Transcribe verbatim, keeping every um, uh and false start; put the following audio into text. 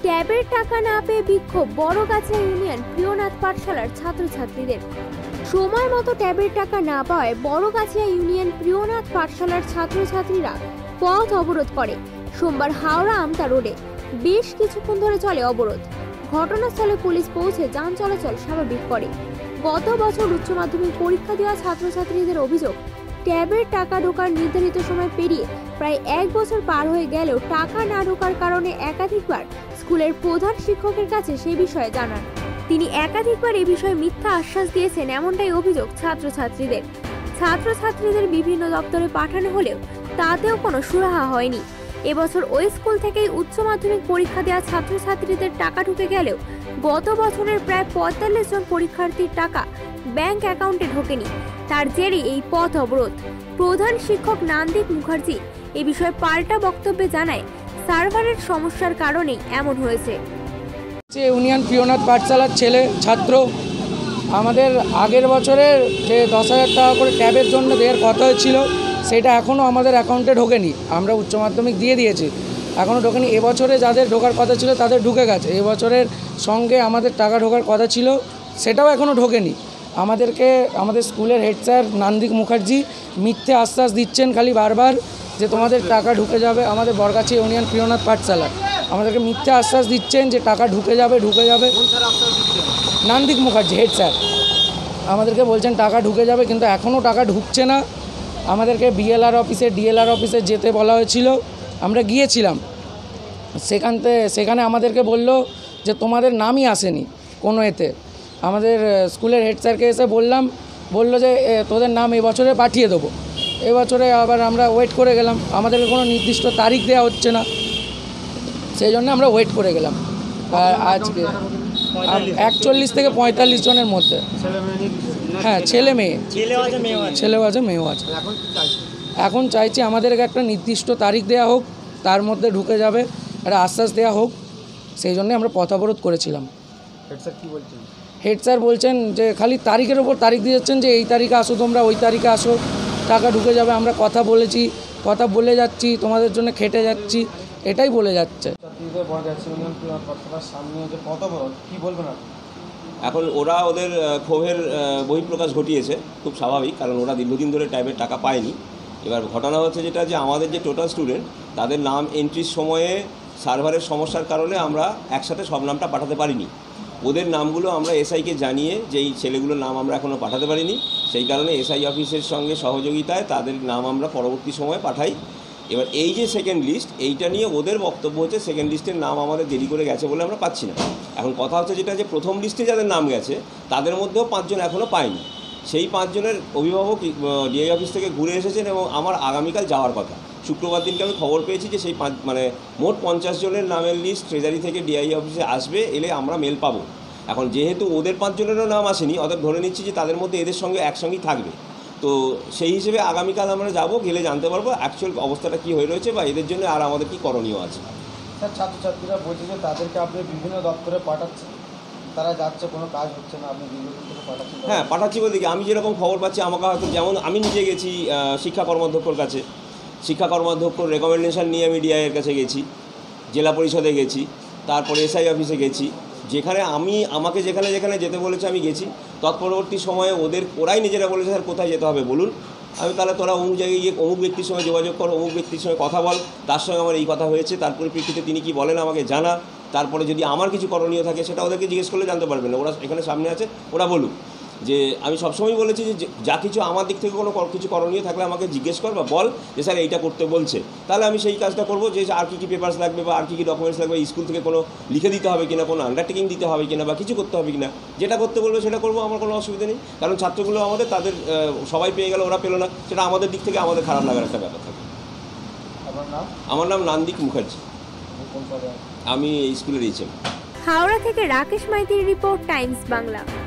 ট্যাবের টাকা না পেয়ে বিক্ষোভ বড়গাছিয়া ইউনিয়ন প্রিয়নাথ পাঠশালার ছাত্রছাত্রীদের। সময় মতো ট্যাবের টাকা না পাওয়ায় বড়গাছিয়া ইউনিয়ন প্রিয়নাথ পাঠশালার ছাত্রছাত্রীরা পথ অবরোধ করে। সোমবার হাওড়া আমতা রোডে বেশ কিছুক্ষণ ধরে চলে অবরোধ। ঘটনাস্থলে পুলিশ পৌঁছে যান চলাচল স্বাভাবিক করে। গত বছর উচ্চ মাধ্যমিক পরীক্ষা দেওয়া ছাত্রছাত্রীদের অভিযোগ, ট্যাবের টাকা ঢোকার নির্ধারিত সময় পেরিয়ে প্রায় এক বছর পার হয়ে গেলেও টাকা না ঢোকার কারণে একাধিকবার স্কুলের প্রধান শিক্ষকের কাছে সে বিষয়ে জানান। তিনি একাধিকবার এ বিষয়ে মিথ্যা আশ্বাস দিয়েছেন, এমনটাই অভিযোগ ছাত্রছাত্রীদের। ছাত্রছাত্রীদের বিভিন্ন দপ্তরে পাঠানো হলেও তাতেও কোনো সুরাহা হয়নি। এবছর ওই স্কুল থেকেই উচ্চ মাধ্যমিক পরীক্ষা দেওয়া ছাত্রছাত্রীদের টাকা ঢুকে গেলেও গত বছরের প্রায় পঁয়তাল্লিশ জন পরীক্ষার্থীর টাকা ব্যাংক অ্যাকাউন্টে ঢোকেনি। তার জেরে এই পথ অবরোধ। প্রধান শিক্ষক নান্দিক মুখার্জি এ বিষয়ে পাল্টা বক্তব্যে জানায়, সার্ভারের সমস্যার কারণেই এমন হয়েছে। ইউনিয়ন প্রিয়নাথ পাঠশালার ছেলে ছাত্র, আমাদের আগের বছরের যে দশ হাজার টাকা করে ট্যাবের জন্য দেওয়ার কথা হয়েছিল সেটা এখনও আমাদের অ্যাকাউন্টে ঢোকেনি। আমরা উচ্চ মাধ্যমিক দিয়ে দিয়েছি, এখনও ঢোকেনি। এবছরে যাদের ঢোকার কথা ছিল তাদের ঢুকে গেছে। এবছরের সঙ্গে আমাদের টাকা ঢোকার কথা ছিল সেটাও এখনও ঢোকেনি। আমাদেরকে আমাদের স্কুলের হেড স্যার নান্দিক মুখার্জি মিথ্যে আশ্বাস দিচ্ছেন খালি বারবার যে তোমাদের টাকা ঢুকে যাবে। আমাদের বড়গাছিয়া ইউনিয়ন প্রিয়নাথ পাঠশালা আমাদেরকে মিথ্যে আশ্বাস দিচ্ছেন যে টাকা ঢুকে যাবে ঢুকে যাবে নান্দিক মুখার্জি হেড স্যার আমাদেরকে বলছেন টাকা ঢুকে যাবে, কিন্তু এখনও টাকা ঢুকছে না। আমাদেরকে বিএলআর অফিসে ডিএলআর অফিসে যেতে বলা হয়েছিল, আমরা গিয়েছিলাম। সেখান থেকে সেখানে আমাদেরকে বলল যে তোমাদের নামই আসেনি কোনো এতে। আমাদের স্কুলের হেড স্যারকে এসে বললাম, বললো যে তোদের নাম এবছরে পাঠিয়ে দেবো। এবছরে আবার আমরা ওয়েট করে গেলাম, আমাদেরকে কোনো নির্দিষ্ট তারিখ দেওয়া হচ্ছে না, সেই জন্য আমরা ওয়েট করে গেলাম। আর আজকে একচল্লিশ থেকে পঁয়তাল্লিশ জনের মধ্যে, হ্যাঁ ছেলে মেয়ে ছেলেও আছে মেয়েও আছে। এখন চাইছি আমাদেরকে একটা নির্দিষ্ট তারিখ দেওয়া হোক, তার মধ্যে ঢুকে যাবে, একটা আশ্বাস দেওয়া হোক। সেই জন্য আমরা পথ অবরোধ করেছিলাম। হেড স্যার কী বলছেন? হেড স্যার বলছেন যে খালি তারিখের ওপর তারিখ দিয়ে যাচ্ছেন যে এই তারিখে আসো তোমরা, ওই তারিখে আসো, টাকা ঢুকে যাবে। আমরা কথা বলেছি, কথা বলে যাচ্ছি, তোমাদের জন্য খেটে যাচ্ছি, এটাই বলে যাচ্ছে। এখন ওরা ওদের ক্ষোভের বহিঃপ্রকাশ ঘটিয়েছে, খুব স্বাভাবিক, কারণ ওরা দীর্ঘদিন ধরে ট্যাবের টাকা পায়নি। এবার ঘটনা হচ্ছে যেটা, যে আমাদের যে টোটাল স্টুডেন্ট তাদের নাম এন্ট্রির সময়ে সার্ভারের সমস্যার কারণে আমরা একসাথে সব নামটা পাঠাতে পারিনি। ওদের নামগুলো আমরা এসআইকে জানিয়ে যে এই ছেলেগুলোর নাম আমরা এখনও পাঠাতে পারিনি, সেই কারণে এসআই অফিসের সঙ্গে সহযোগিতায় তাদের নাম আমরা পরবর্তী সময়ে পাঠাই। এবার এই যে সেকেন্ড লিস্ট, এইটা নিয়ে ওদের বক্তব্য হচ্ছে সেকেন্ড লিস্টের নাম আমাদের দেরি করে গেছে বলে আমরা পাচ্ছি না। এখন কথা হচ্ছে যেটা, যে প্রথম লিস্টে যাদের নাম গেছে তাদের মধ্যেও পাঁচজন এখনও পায়নি। সেই পাঁচজনের অভিভাবক ডিআই অফিস থেকে ঘুরে এসেছেন এবং আমার আগামীকাল যাওয়ার কথা। শুক্রবার দিনকে আমি খবর পেয়েছি যে সেই পাঁচ মানে মোট পঞ্চাশ জনের নামের লিস্ট ট্রেজারি থেকে ডিআই অফিসে আসবে, এলে আমরা মেল পাবো। এখন যেহেতু ওদের পাঁচজনেরও নাম আসেনি, অর্থাৎ ধরে নিচ্ছি যে তাদের মধ্যে এদের সঙ্গে একসঙ্গেই থাকবে। তো সেই হিসেবে আগামীকাল আমরা যাব, গেলে জানতে পারবো অ্যাকচুয়াল অবস্থাটা কী হয়ে রয়েছে বা এদের জন্য আর আমাদের কী করণীয় আছে। স্যার, ছাত্রছাত্রীরা বলছে যে তাদেরকে আপনি বিভিন্ন দপ্তরে পাঠাচ্ছেন, তারা যাচ্ছে, কোনো কাজ হচ্ছে না, আপনি দীর্ঘদিন থেকে পাঠাচ্ছেন। হ্যাঁ, পাঠাচ্ছি বলতে কি, আমি যেরকম খবর পাচ্ছি আমাকে হয়তো, যেমন আমি নিজে গেছি শিক্ষা কর্মাধ্যক্ষর কাছে, শিক্ষা কর্মাধ্যক্ষর রেকমেন্ডেশন নিয়ে আমি ডিআইয়ের কাছে গেছি, জেলা পরিষদে গেছি, তারপরে এসআই অফিসে গেছি। যেখানে আমি আমাকে যেখানে যেখানে যেতে বলেছে আমি গেছি। তৎপরবর্তী সময়ে ওদের ওরাই নিজেরা বলেছে স্যার কোথায় যেতে হবে বলুন। আমি তাহলে তোরা অমুক জায়গায় গিয়ে অমুক ব্যক্তির সঙ্গে যোগাযোগ কর, অমুক ব্যক্তির সঙ্গে কথা বল, তার সঙ্গে আমার এই কথা হয়েছে, তার পরিপ্রেক্ষিতে তিনি কি বলেন আমাকে জানা। তারপরে যদি আমার কিছু করণীয় থাকে সেটা ওদেরকে জিজ্ঞেস করলে জানতে পারবেন না। ওরা এখানে সামনে আছে, ওরা বলুক। যে আমি সবসময় বলেছি যে যা কিছু আমার দিক থেকে কোনো কিছু করণীয় থাকলে আমাকে জিজ্ঞেস কর বা বল যে স্যার এইটা করতে বলছে, তাহলে আমি সেই কাজটা করবো। যে আর কী কী পেপার্স লাগবে বা আর কী কী ডকুমেন্টস লাগবে, স্কুল থেকে কোনো লিখে দিতে হবে কিনা, কোনো আন্ডারটেকিং দিতে হবে কিনা বা কিছু করতে হবে কিনা, যেটা করতে বলবে সেটা করবো, আমার কোনো অসুবিধা নেই। কারণ ছাত্রগুলো আমাদের, তাদের সবাই পেয়ে গেল, ওরা পেলো না, সেটা আমাদের দিক থেকে আমাদের খারাপ লাগার একটা ব্যাপার থাকে। আমার নাম নান্দিক মুখার্জি, আমি এই স্কুলের এইচএম। হাওড়া থেকে রাকেশ মাইতির রিপোর্ট, টাইমস বাংলা।